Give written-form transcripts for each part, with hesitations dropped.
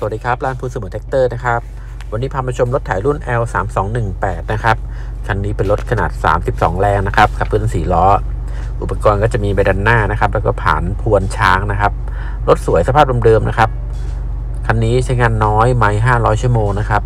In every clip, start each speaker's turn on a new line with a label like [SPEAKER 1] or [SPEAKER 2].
[SPEAKER 1] วัสดีครับร้านพูเสมอแท็กเตอร์นะครับวันนี้พามาชมรถไถรุ่น L3218 นะครับคันนี้เป็นรถขนาด32แรงนะครับขับเคลื่อน4ล้ออุปกรณ์ก็จะมีใบดันหน้านะครับแล้วก็ผานพวนช้างนะครับรถสวยสภาพเดิมๆนะครับคันนี้ใช้งานน้อยไมล์500ชั่วโมงนะครับ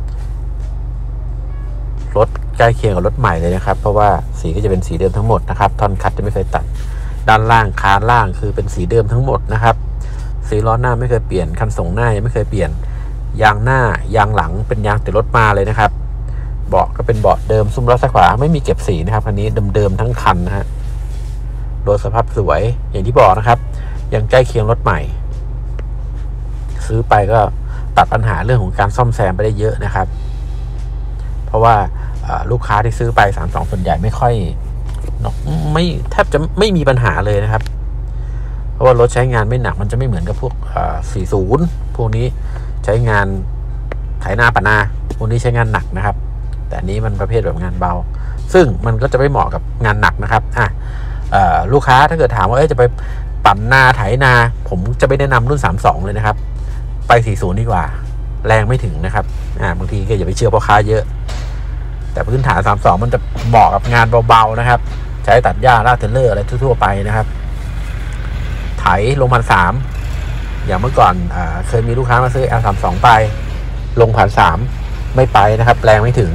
[SPEAKER 1] รถใกล้เคียงกับรถใหม่เลยนะครับเพราะว่าสีก็จะเป็นสีเดิมทั้งหมดนะครับท่อนคัดจะไม่เคยตัดด้านล่างคานล่างคือเป็นสีเดิมทั้งหมดนะครับสีล้อหน้าไม่เคยเปลี่ยนคันส่งหน้ายังไม่เคยเปลี่ยนยางหน้ายางหลังเป็นยางติดรถมาเลยนะครับเบาะก็เป็นเบาะเดิมซุ้มล้อซ้ายขวาไม่มีเก็บสีนะครับคันนี้เดิมๆทั้งคันนะฮะรถสภาพสวยอย่างที่บอกนะครับยังใกล้เคียงรถใหม่ซื้อไปก็ตัดปัญหาเรื่องของการซ่อมแซมไปได้เยอะนะครับเพราะว่าลูกค้าที่ซื้อไป32ส่วนใหญ่ไม่ค่อยแทบจะไม่มีปัญหาเลยนะครับเพราะว่ารถใช้งานไม่หนักมันจะไม่เหมือนกับพวก40พวกนี้ใช้งานไถนาปะนาพวกนี้ใช้งานหนักนะครับแต่อันนี้มันประเภทแบบงานเบาซึ่งมันก็จะไม่เหมาะกับงานหนักนะครับลูกค้าถ้าเกิดถามว่าจะไปปั่นนาไถนาผมจะไม่แนะนำรุ่น32เลยนะครับไป40ดีกว่าแรงไม่ถึงนะครับบางทีก็อย่าไปเชื่อพ่อค้าเยอะแต่พื้นฐาน32มันจะเหมาะกับงานเบาๆนะครับใช้ตัดหญ้าลากเทรลเลอร์อะไรทั่วๆไปนะครับไถลง1,300อย่างเมื่อก่อนเคยมีลูกค้ามาซื้อ L32 ไปลง1,300ไม่ไปนะครับแรงไม่ถึง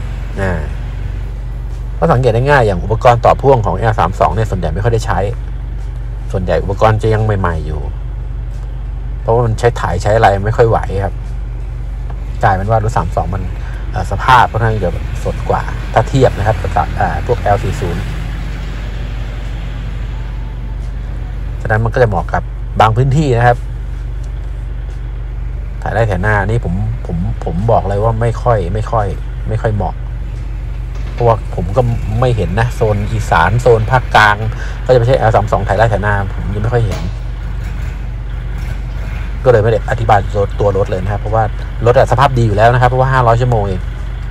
[SPEAKER 1] ก็สังเกตได้ง่ายอย่างอุปกรณ์ต่อพ่วงของ L32 เนี่ยส่วนใหญ่ไม่ค่อยได้ใช้ส่วนใหญ่อุปกรณ์จะยังใหม่ๆอยู่เพราะว่ามันใช้ถ่ายใช้อะไรไม่ค่อยไหวครับกลายเป็นว่ารถ32มันสภาพค่อนข้างจะสดกว่าถ้าเทียบนะครับกับพวก L40 ฉะนั้นมันก็จะเหมาะกับบางพื้นที่นะครับถ่ายได้แถวหน้านี่ผมบอกเลยว่าไม่ค่อยเหมาะเพราะว่าผมก็ไม่เห็นนะโซนอีสานโซนภาคกลางก็จะไม่ใช่ L32 ถ่ายได้แถวหน้าผมยังไม่ค่อยเห็นก็เลยไม่ได้อธิบายตัวรถเลยนะครับเพราะว่ารถสภาพดีอยู่แล้วนะครับเพราะว่า500ชั่วโมงเอง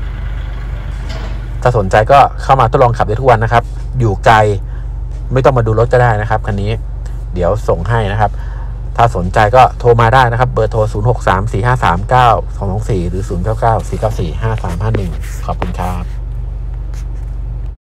[SPEAKER 1] ถ้าสนใจก็เข้ามาทดลองขับได้ทุกวันนะครับอยู่ไกลไม่ต้องมาดูรถก็ได้นะครับคันนี้เดี๋ยวส่งให้นะครับถ้าสนใจก็โทรมาได้นะครับเบอร์โทร0634539224หรือ0994945351ขอบคุณครับ